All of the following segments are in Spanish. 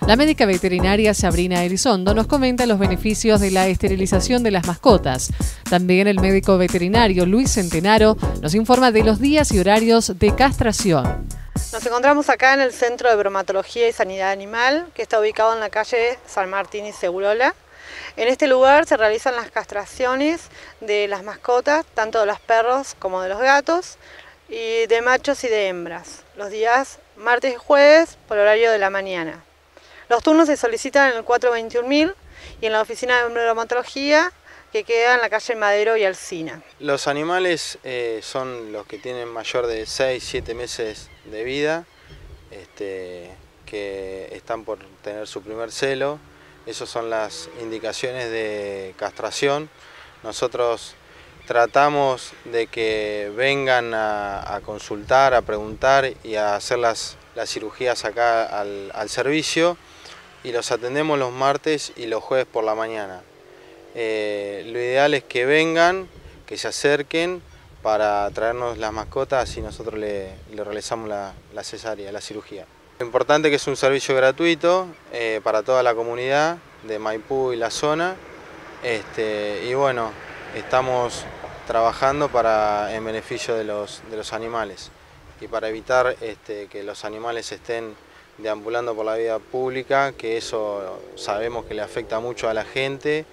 La médica veterinaria Sabrina Elizondo nos comenta los beneficios de la esterilización de las mascotas. También el médico veterinario Luis Centenaro nos informa de los días y horarios de castración. Nos encontramos acá en el Centro de Bromatología y Sanidad Animal, que está ubicado en la calle San Martín y Segurola. En este lugar se realizan las castraciones de las mascotas, tanto de los perros como de los gatos, y de machos y de hembras, los días martes y jueves por horario de la mañana. Los turnos se solicitan en el 421.000 y en la oficina de bromatología, que queda en la calle Madero y Alsina. Los animales son los que tienen mayor de 6-7 meses de vida, que están por tener su primer celo. Esas son las indicaciones de castración. Nosotros tratamos de que vengan a consultar, a preguntar y a hacer las cirugías acá al servicio, y los atendemos los martes y los jueves por la mañana. Lo ideal es que vengan, que se acerquen para traernos las mascotas y nosotros le realizamos la cesárea, la cirugía. Lo importante es que es un servicio gratuito para toda la comunidad de Maipú y la zona, y bueno, estamos trabajando en beneficio de los animales y para evitar que los animales estén deambulando por la vía pública, que eso sabemos que le afecta mucho a la gente,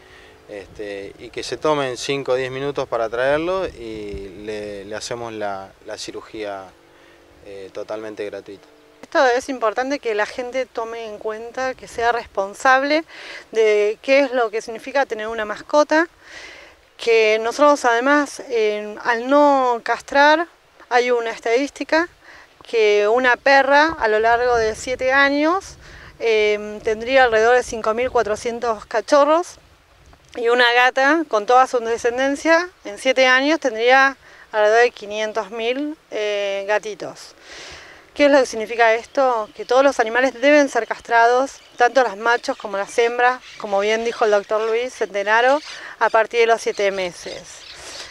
y que se tomen 5 o 10 minutos para traerlo y le hacemos la cirugía totalmente gratuita. Esto es importante que la gente tome en cuenta, que sea responsable de qué es lo que significa tener una mascota, que nosotros además al no castrar hay una estadística que una perra a lo largo de 7 años tendría alrededor de 5.400 cachorros, y una gata con toda su descendencia en 7 años tendría alrededor de 500.000 gatitos. ¿Qué es lo que significa esto? Que todos los animales deben ser castrados, tanto los machos como las hembras, como bien dijo el doctor Luis Centenaro, a partir de los 7 meses.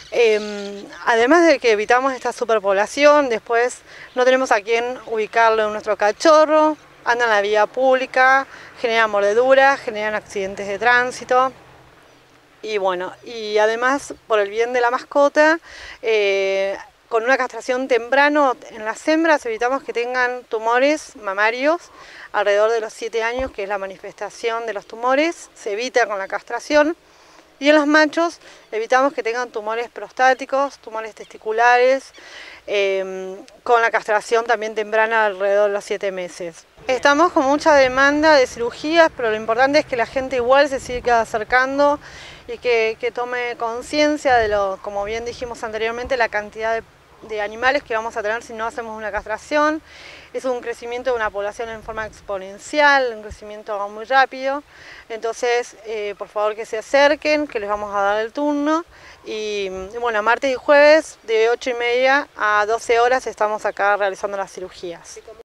Además de que evitamos esta superpoblación, después no tenemos a quién ubicarlo en nuestro cachorro, anda en la vía pública, generan mordeduras, generan accidentes de tránsito. Y bueno, y además por el bien de la mascota, con una castración temprano en las hembras evitamos que tengan tumores mamarios alrededor de los 7 años, que es la manifestación de los tumores, se evita con la castración. Y en los machos evitamos que tengan tumores prostáticos, tumores testiculares, con la castración también temprana alrededor de los 7 meses. Estamos con mucha demanda de cirugías, pero lo importante es que la gente igual se siga acercando y que tome conciencia de como bien dijimos anteriormente, la cantidad de animales que vamos a tener si no hacemos una castración. Es un crecimiento de una población en forma exponencial, un crecimiento muy rápido. Entonces, por favor que se acerquen, que les vamos a dar el turno. Y bueno, martes y jueves de 8:30 a 12 horas estamos acá realizando las cirugías.